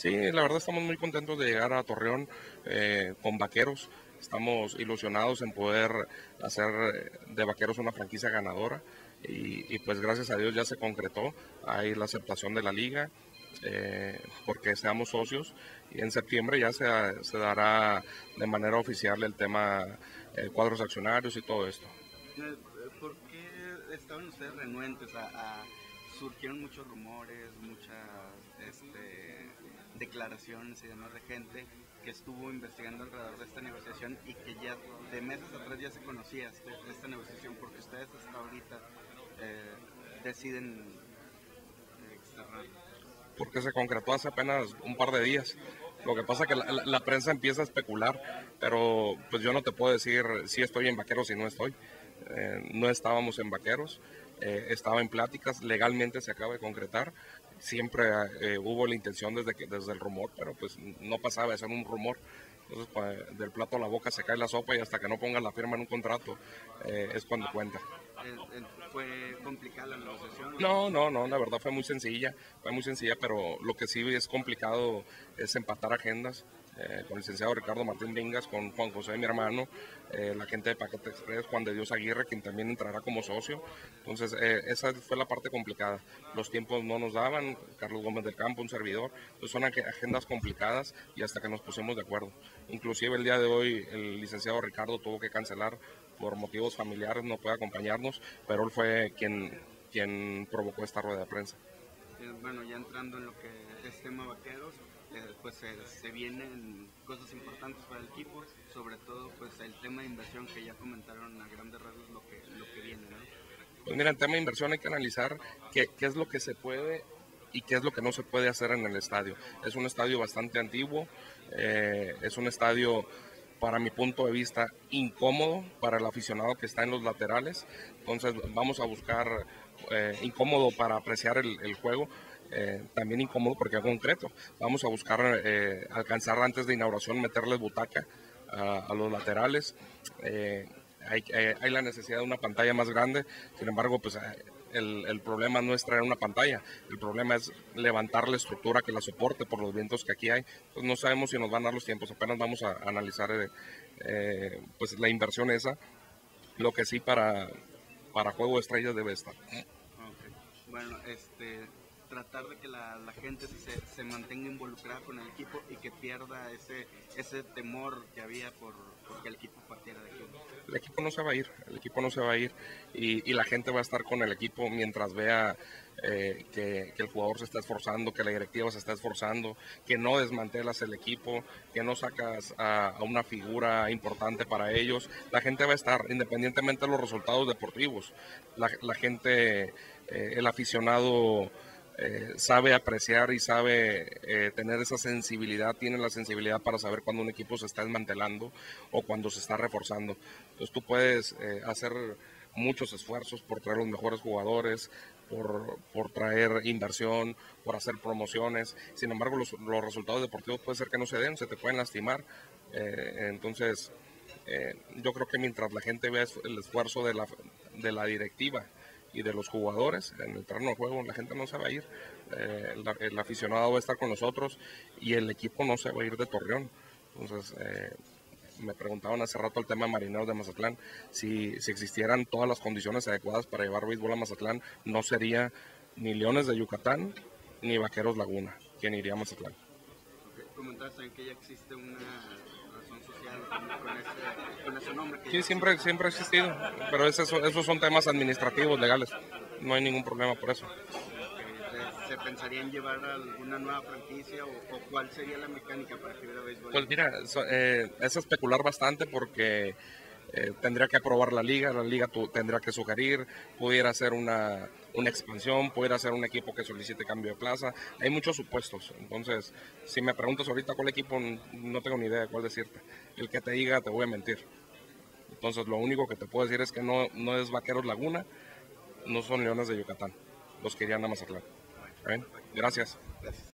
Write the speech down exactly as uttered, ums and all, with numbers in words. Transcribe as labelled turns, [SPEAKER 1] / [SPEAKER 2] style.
[SPEAKER 1] Sí, la verdad estamos muy contentos de llegar a Torreón eh, con Vaqueros. Estamos ilusionados en poder hacer eh, de Vaqueros una franquicia ganadora y, y pues gracias a Dios ya se concretó. Hay la aceptación de la liga eh, porque seamos socios y en septiembre ya se, se dará de manera oficial el tema eh, cuadros accionarios y todo esto.
[SPEAKER 2] Eh, ¿Por qué estaban ustedes renuentes a, a surgieron muchos rumores, muchas este, declaraciones y demás de gente que estuvo investigando alrededor de esta negociación y que ya de meses atrás ya se conocía este, esta negociación, porque ustedes hasta ahorita eh, deciden eh, externar?
[SPEAKER 1] Porque se concretó hace apenas un par de días. Lo que pasa es que la, la, la, prensa empieza a especular, pero pues yo no te puedo decir si estoy en Vaqueros y no estoy. Eh, no estábamos en Vaqueros, eh, estaba en pláticas, legalmente se acaba de concretar. Siempre eh, hubo la intención desde, que, desde el rumor, pero pues no pasaba de ser un rumor. Entonces, pues, del plato a la boca se cae la sopa y hasta que no pongan la firma en un contrato eh, es cuando cuenta.
[SPEAKER 2] Eh, eh, ¿Fue complicada la negociación?
[SPEAKER 1] No, no, no, la verdad fue muy sencilla, fue muy sencilla, pero lo que sí es complicado es empatar agendas eh, con el licenciado Ricardo Martín Vingas, con Juan José, mi hermano, eh, la gente de Paquete Express, Juan de Dios Aguirre, quien también entrará como socio. Entonces, eh, esa fue la parte complicada. Los tiempos no nos daban, Carlos Gómez del Campo, un servidor, pues son agendas complicadas y hasta que nos pusimos de acuerdo. Inclusive el día de hoy el licenciado Ricardo tuvo que cancelar por motivos familiares, no puede acompañarnos, pero él fue quien quien provocó esta rueda de prensa.
[SPEAKER 2] Eh, bueno, ya entrando en lo que es tema Vaqueros, eh, pues eh, se vienen cosas importantes para el equipo, sobre todo pues el tema de inversión que ya comentaron a grandes rasgos lo que, lo que viene, ¿no?
[SPEAKER 1] Pues mira, en tema de inversión hay que analizar qué, qué es lo que se puede y qué es lo que no se puede hacer en el estadio. Es un estadio bastante antiguo, eh, es un estadio para mi punto de vista incómodo para el aficionado que está en los laterales, entonces vamos a buscar eh, incómodo para apreciar el, el juego, eh, también incómodo porque es concreto, vamos a buscar eh, alcanzar antes de inauguración, meterles butaca a, a los laterales, eh, hay, eh, hay, la necesidad de una pantalla más grande, sin embargo, pues el, el, problema no es traer una pantalla, el problema es levantar la estructura que la soporte por los vientos que aquí hay. Entonces no sabemos si nos van a dar los tiempos, apenas vamos a, a analizar eh, eh, pues la inversión esa, lo que sí para, para Juego de Estrellas debe estar.
[SPEAKER 2] Okay. Bueno, este, tratar de que la, la gente se, se mantenga involucrada con el equipo y que pierda ese, ese temor que había por, por que el equipo partiera de aquí.
[SPEAKER 1] El equipo no se va a ir, el equipo no se va a ir y, y la gente va a estar con el equipo mientras vea eh, que, que el jugador se está esforzando, que la directiva se está esforzando, que no desmantelas el equipo, que no sacas a, a una figura importante para ellos. La gente va a estar, independientemente de los resultados deportivos. La, la gente, eh, el aficionado eh, sabe apreciar y sabe eh, tener esa sensibilidad, tiene la sensibilidad para saber cuando un equipo se está desmantelando o cuando se está reforzando. Entonces tú puedes eh, hacer muchos esfuerzos por traer los mejores jugadores, por, por traer inversión, por hacer promociones. Sin embargo, los, los resultados deportivos puede ser que no se den, se te pueden lastimar. Eh, entonces, eh, yo creo que mientras la gente vea el esfuerzo de la, de la directiva y de los jugadores en el terreno de juego, la gente no se va a ir, eh, el, el aficionado va a estar con nosotros y el equipo no se va a ir de Torreón. Entonces, eh, me preguntaban hace rato el tema de Marineros de Mazatlán, si, si existieran todas las condiciones adecuadas para llevar béisbol a Mazatlán, no sería ni Leones de Yucatán ni Vaqueros Laguna quien iría a Mazatlán.
[SPEAKER 2] Okay. Comentaste también que ya existe una razón social con ese, con ese nombre. Que
[SPEAKER 1] sí, siempre, siempre ha existido, pero esos, esos son temas administrativos, legales, no hay ningún problema por eso.
[SPEAKER 2] ¿Se pensaría en llevar alguna nueva franquicia o, o cuál sería la mecánica para que hubiera béisbol?
[SPEAKER 1] Pues mira, eso, eh, es especular bastante porque eh, tendría que aprobar la liga, la liga tu, tendría que sugerir, pudiera ser una, una expansión, pudiera ser un equipo que solicite cambio de plaza, hay muchos supuestos, entonces si me preguntas ahorita cuál equipo, no tengo ni idea de cuál decirte, el que te diga te voy a mentir. Entonces lo único que te puedo decir es que no, no es Vaqueros Laguna, no son Leones de Yucatán, los que irían a Mazatlán. ¿Bien? Gracias.
[SPEAKER 2] Gracias.